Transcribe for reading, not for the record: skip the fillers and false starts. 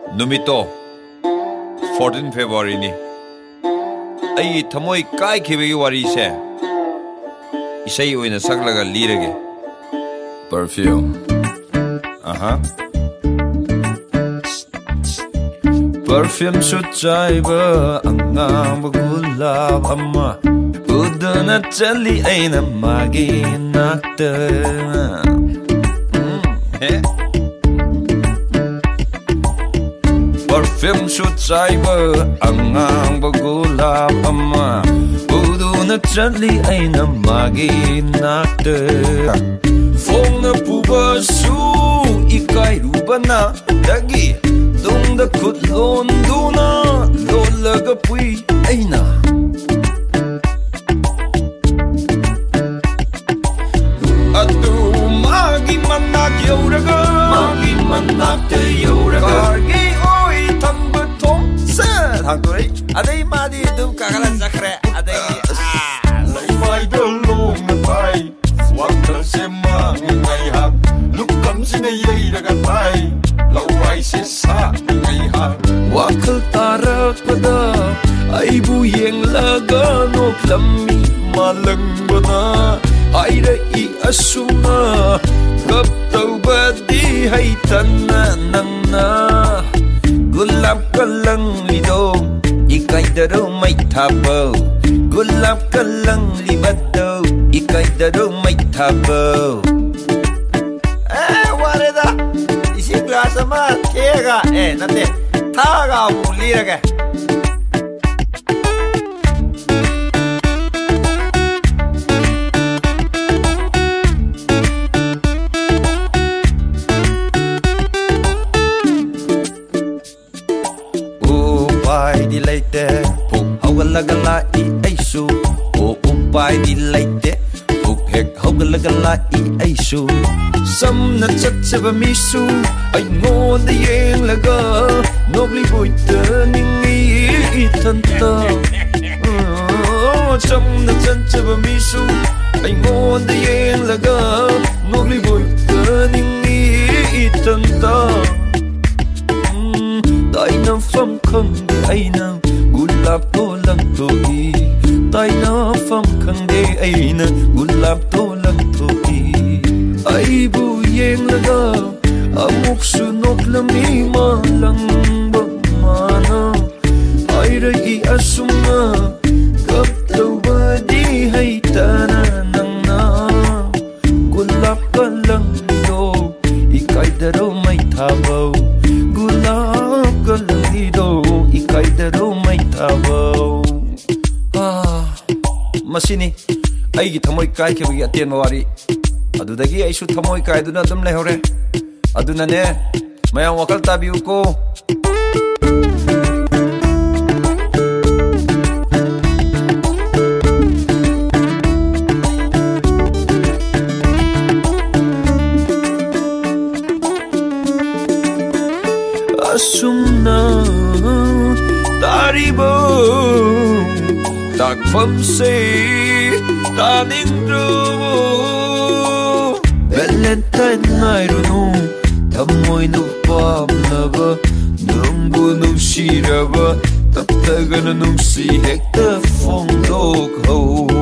Numito 14 February ni ai thamoi kai khibegi wari se isai oina saklaga lirage Perfume. Perfume su chaiba angam gulab amma udana chali aina magi nakta Perfume su chaiba angam gulab amma udana chali aina magi nakta Phong puba su ikai rubana dagi Dungda kut londuna lolaga pui aina Atu magi manak yauraga Magi manak te yauraga Kargi oi thamba thong sa Thang tu đấy Adai madi du kakalan sakre Adai Lai mai dalong na pai Wang thang sema ngay hap Lúc cắm xin ay yay raga pai Lau ai se sa ngay hap Wakal tarak pada Ay buyeng laga Nok lami malang bana Ay rai asuma Kap tau badi hay tana nang na Gulab kalang lidong Ikay daro may tabaw Gulab kalang libadaw Ikay daro may tabaw wareda isi glass ma kega nate thaga muliraga Upai di leite Puk hawgalagala I aisu Upai di leite Puk hek hawgalagala I aisu Samna chatsaba misu Ay ngonda yeng laga Nobli boita ningi itanta Samna chatsaba misu Ay ngonda yeng laga Nobli boita ningi itanta Tay na pham khang de ay na Gulab to lang to I Tay na pham khang de ay na Gulab to lang to I Ay buyeng laga Amok sunok lami malang bagmana Ay rai asum na Kap tau badi hay tana nang na Gulab ka lang do Ikay daro may tabaw Gulab ka lang do Ikay daro may tabaw Masini Ay gitamoy kay kibagi atien mawari Adudagi ay su thamoy kai duna dum lehore aduna ne mayang wakal tabiu ko asumna taribo takpham se taning rubo Valentine night no Tamoy no pamlaba Nungbu nung shiraba Taptaga na nung si hekta fong dog ho